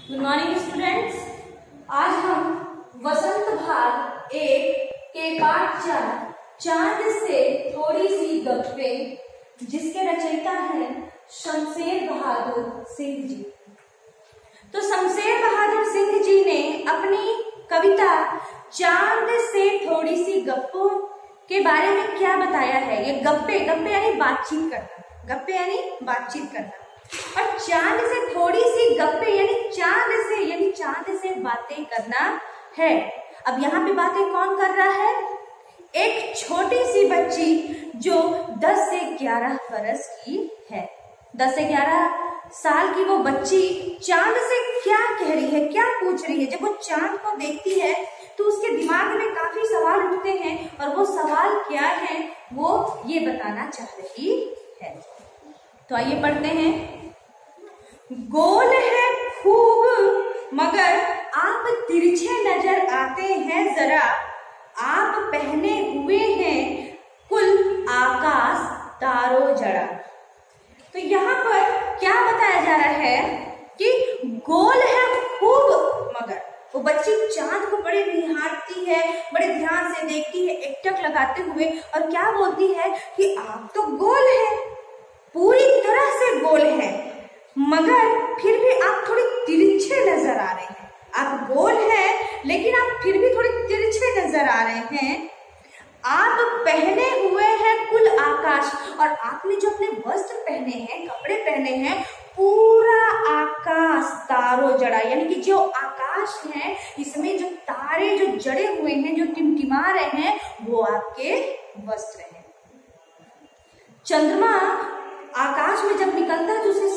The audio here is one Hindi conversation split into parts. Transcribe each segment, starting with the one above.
Good morning students. आज हम वसंत भाग 1 के पाठ 4 चांद से थोड़ी सी गप्पें, जिसके रचयिता हैं शमशेर बहादुर सिंह जी। तो शमशेर बहादुर सिंह जी ने अपनी कविता चांद से थोड़ी सी गप्पों के बारे में क्या बताया है। ये गप्पे यानी बातचीत करना, गप्पे यानी बातचीत करना, और चांद से थोड़ी सी गप्पे यानी चांद से बातें करना है। अब यहाँ पे बातें कौन कर रहा है? एक छोटी सी बच्ची जो 10 से 11 बरस की है। 10 से 11 साल की वो बच्ची चांद से क्या कह रही है, क्या पूछ रही है। जब वो चांद को देखती है तो उसके दिमाग में काफी सवाल उठते हैं, और वो सवाल क्या है वो ये बताना चाह रही है। तो आइए पढ़ते हैं। गोल है खूब मगर आप तिरछे नजर आते हैं जरा, आप पहने हुए हैं कुल आकाश तारों जड़ा। तो यहाँ पर क्या बताया जा रहा है कि गोल है खूब मगर, वो बच्ची चांद को बड़े निहारती है, बड़े ध्यान से देखती है, एकटक लगाते हुए, और क्या बोलती है कि आप तो गोल है, पूरी तरह से गोल है, मगर फिर भी आप थोड़े तिरछे नजर आ रहे हैं। आप गोल हैं लेकिन आप फिर भी थोड़े तिरछे नजर आ रहे हैं। आप पहने हुए हैं कुल आकाश, और आपने जो अपने वस्त्र पहने हैं, कपड़े पहने हैं, पूरा आकाश तारों जड़ा, यानी कि जो आकाश है इसमें जो तारे जो जड़े हुए हैं, जो टिमटिमा रहे हैं, वो आपके वस्त्र हैं। चंद्रमा आकाश में जब निकलता है तो उसे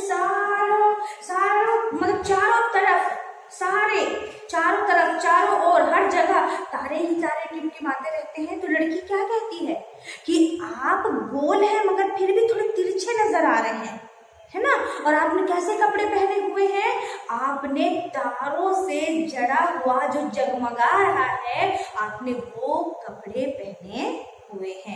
चारों तरफ चारों ओर हर जगह तारे ही तारे टिमटिमाते रहते हैं। तो लड़की क्या कहती है कि आप गोल हैं मगर फिर भी थोड़े तिरछे नजर आ रहे हैं, है ना। और आपने कैसे कपड़े पहने हुए हैं? आपने तारों से जड़ा हुआ जो जगमगा रहा है, आपने वो कपड़े पहने हुए हैं।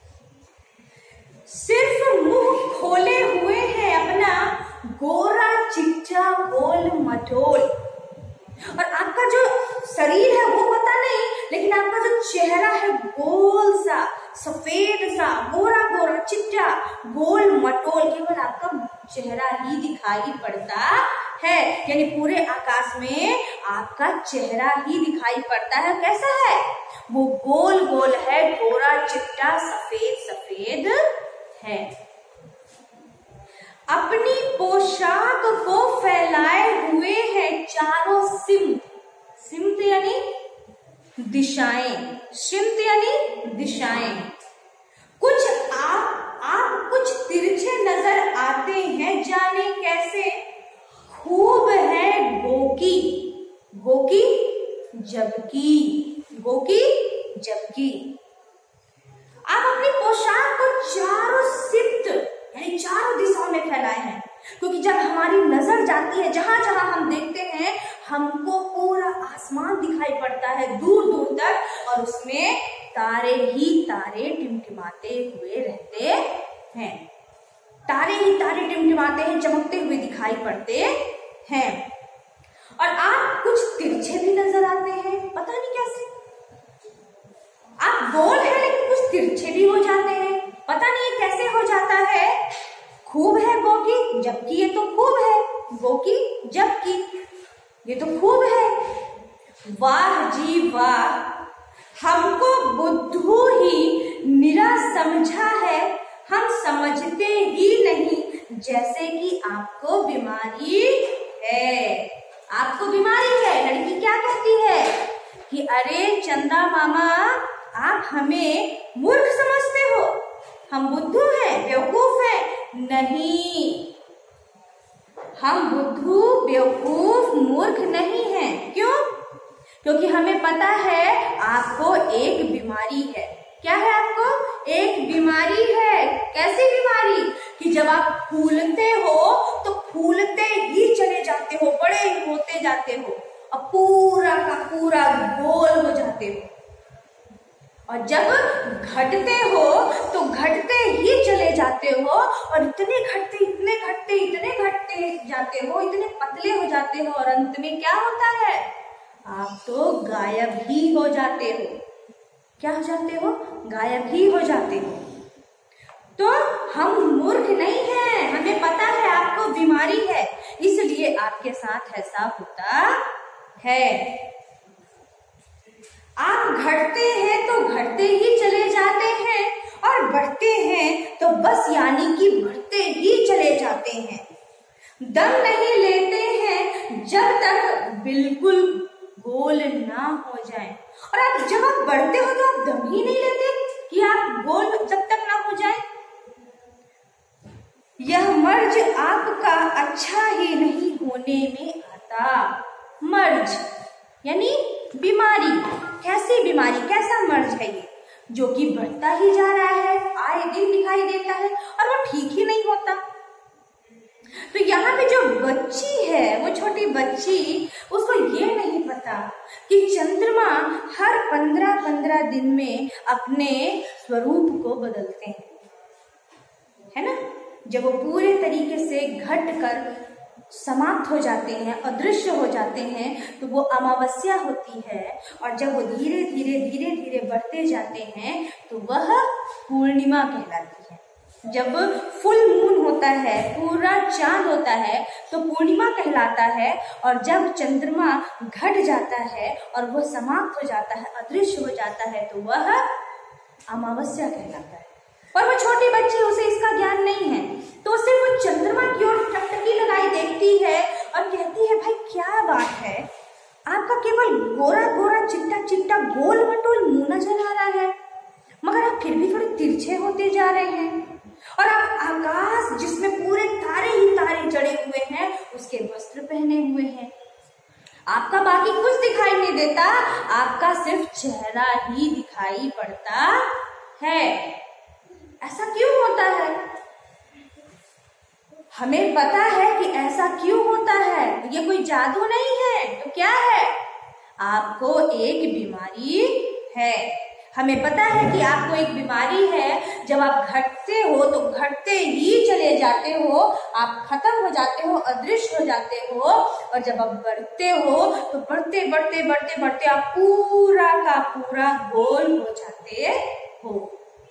सिर्फ मुंह खोले हुए हैं अपना गोरा चिट्टा गोल मटोल, और आपका जो शरीर है वो पता नहीं, लेकिन आपका जो चेहरा है गोल सा, सफेद सा, गोरा गोरा चिट्टा गोल मटोल, केवल आपका चेहरा ही दिखाई पड़ता है। यानी पूरे आकाश में आपका चेहरा ही दिखाई पड़ता है। कैसा है वो? गोल गोल है, गोरा चिट्टा सफेद सफेद है। अपनी पोशाक को फैलाए हुए हैं चारों सिमत यानी दिशाएं, सिमत यानी दिशाएं। कुछ आप कुछ तिरछे नजर आते हैं, जाने कैसे। खूब है गोकी जबकि आप अपनी पोशाक को चारों सिमत यानी चारों दिशाओं में फैलाए हैं, क्योंकि जब हमारी नजर जाती है जहां जहां हम देखते हैं, हमको पूरा आसमान दिखाई पड़ता है दूर दूर तक, और उसमें तारे ही तारे टिमटिमाते हुए रहते हैं। तारे ही तारे टिमटिमाते हैं, चमकते हुए दिखाई पड़ते हैं। और आप कुछ तिरछे भी नजर आते हैं, पता नहीं कैसे। आप गोल हैं लेकिन कुछ तिरछे भी हो जाते हैं, पता नहीं कैसे हो जाता है। खूब है गोकी जबकि, ये तो खूब है गोकी जबकि, ये तो खूब है। वाह जी वाह, हमको बुद्धू ही निरा समझा है, हम समझते ही नहीं जैसे कि आपको बीमारी है। आपको बीमारी है। लड़की क्या कहती है कि अरे चंदा मामा, आप हमें मूर्ख समझते हो, हम बुद्धू हैं, बेवकूफ हैं। नहीं, हम बुद्धू बेवकूफ मूर्ख नहीं हैं। क्यों? क्योंकि हमें पता है आपको एक बीमारी है। क्या है आपको? एक बीमारी है। कैसी बीमारी? कि जब आप फूलते हो तो फूलते ही चले जाते हो, बड़े होते जाते हो, और पूरा का पूरा गोल हो जाते हो। और जब घटते हो तो घटते ही चले जाते हो, और इतने घटते जाते हो, इतने पतले हो जाते हो, और अंत में क्या होता है, आप तो गायब ही हो जाते हो। क्या हो जाते हो? गायब ही हो जाते हो। तो हम मूर्ख नहीं हैं, हमें पता है आपको बीमारी है, इसलिए आपके साथ ऐसा होता है। आप घटते हैं तो घटते ही चले जाते हैं, और बढ़ते हैं तो बस यानी कि बढ़ते ही चले जाते हैं। दम नहीं लेते हैं जब तक बिल्कुल गोल ना हो जाए। और आप जब आप बढ़ते हो तो आप दम ही नहीं लेते कि आप गोल जब तक ना हो जाए। यह मर्ज आपका अच्छा ही नहीं होने में आता। मर्ज यानी बीमारी। कैसी बीमारी, कैसा मर्ज है ये, जो कि बढ़ता ही जा रहा है, आए दिन दिखाई देता है, और वो ठीक ही नहीं होता। तो यहाँ पे जो बच्ची है, वो छोटी बच्ची, उसको ये नहीं पता कि चंद्रमा हर 15-15 दिन में अपने स्वरूप को बदलते हैं, है ना। जब वो पूरे तरीके से घट कर समाप्त हो जाते हैं, अदृश्य हो जाते हैं, तो वो अमावस्या होती है। और जब वो धीरे धीरे बढ़ते जाते हैं तो वह पूर्णिमा कहलाती है। जब फुल मून होता है, पूरा चांद होता है, तो पूर्णिमा कहलाता है। और जब चंद्रमा घट जाता है और वह समाप्त हो जाता है, अदृश्य हो जाता है, तो वह अमावस्या कहलाता है। और वो छोटी बच्ची, उसे इसका ज्ञान नहीं है, तो सिर्फ वो चंद्रमा की ओर टकटकी लगाई देखती है और कहती है, भाई क्या बात है, आपका केवल गोरा गोरा चिट्टा गोल मटोल मुंह नजर आ रहा है, मगर आप फिर भी थोड़े तिरछे होते जा रहे हैं। और आप आकाश जिसमें पूरे तारे ही तारे जड़े हुए हैं, उसके वस्त्र पहने हुए हैं। आपका बाकी कुछ दिखाई नहीं देता, आपका सिर्फ चेहरा ही दिखाई पड़ता है। ऐसा क्यों होता है? हमें पता है कि ऐसा क्यों होता है। ये कोई जादू नहीं है, तो क्या है? आपको एक बीमारी है। हमें पता है कि आपको एक बीमारी है। जब आप घटते हो तो घटते ही चले जाते हो, आप खत्म हो जाते हो, अदृश्य हो जाते हो। और जब आप बढ़ते हो तो बढ़ते आप पूरा का पूरा गोल हो जाते हो।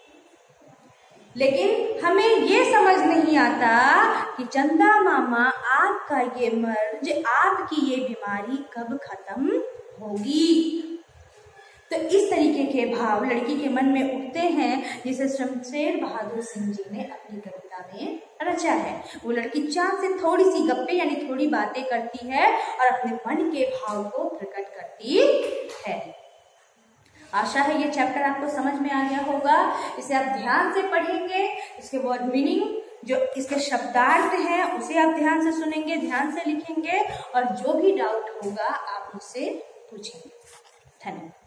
लेकिन हमें ये समझ नहीं आता कि चंदा मामा, आपका ये मर्ज, आपकी ये बीमारी कब खत्म होगी। तो इस तरीके के भाव लड़की के मन में उठते हैं, जिसे शमशेर बहादुर सिंह जी ने अपनी कविता में रचा है। वो लड़की चांद से थोड़ी सी गप्पे यानी थोड़ी बातें करती है और अपने मन के भाव को प्रकट करती है। आशा है ये चैप्टर आपको समझ में आ गया होगा। इसे आप ध्यान से पढ़ेंगे, इसके वर्ड मीनिंग, जो इसके शब्दार्थ हैं, उसे आप ध्यान से सुनेंगे, ध्यान से लिखेंगे, और जो भी डाउट होगा आप मुझसे पूछेंगे। धन्यवाद।